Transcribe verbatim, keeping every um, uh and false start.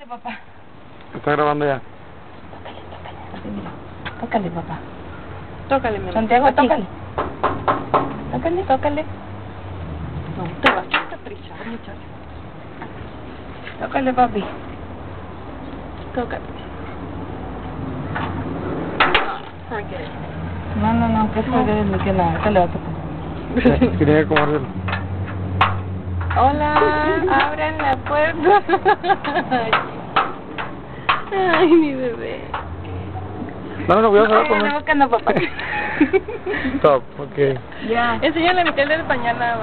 Tócale, papá. Está grabando ya. Tócale, papá. Tócale, mi amor. Santiago, Aquí. tócale. Tócale, tócale. No, te vas a caprichar, muchacho. Tócale, papi. Tócale. Forget it. No, no, no, que eso No. es que nada, que le va a tocar. Quería que comérselo. Hola, abran la puerta. Ay, mi bebé. Dámelo, voy a saber Ay, comer. la boca no, papá. Stop, ok. Ya. Enséñale a meterle el pañal a